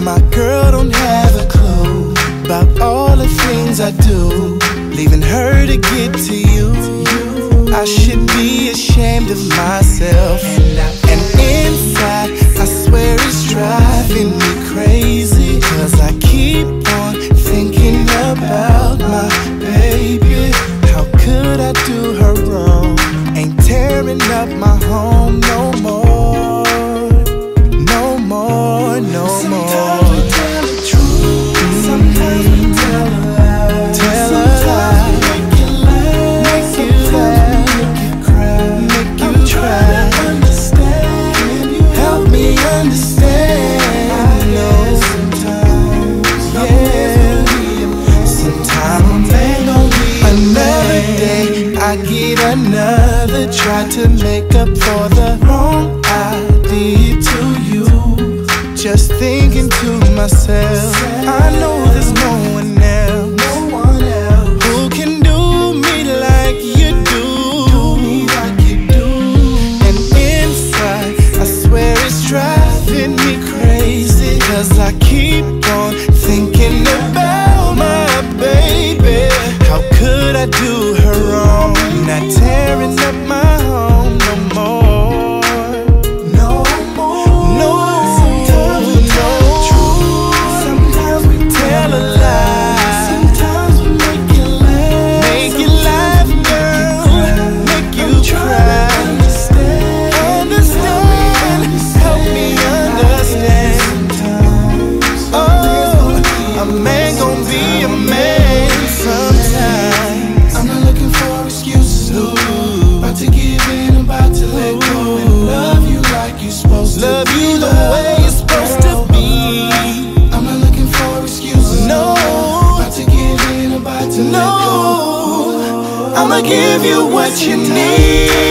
My girl don't have a clue about all the things I do, leaving her to get to you. I should be ashamed of myself, and inside I swear it's driving me crazy, 'cause I keep on thinking about my baby. How could I do her wrong? Ain't tearing up my home no more. No more, no more. Sometimes we tell the truth, sometimes we tell a lie. Tell a lie, make you laugh, make you cry, make you try to understand. Help me understand. I know sometimes, yeah. Sometimes a man gon' be another day. I get another try to make up for the wrong I did to you. Just thinking to myself, I know there's no one else, who can do me like you do. And inside, I swear it's driving me crazy, 'cause I keep on thinking about my baby. How could I do her wrong? Not tearing up my home no more. No more. No. Sometimes we tell the truth, sometimes we tell a lie. Sometimes we make you laugh, make you laugh, girl, make you cry. Understand, help me understand. Oh, a man gon' be a man sometimes. I'm not looking for excuses, no. About to give in, about to let go, and love you like you're supposed to. Love you the way you're supposed to be. I'm not looking for excuses, no. About to give in, about to let go. I'ma give you what you need.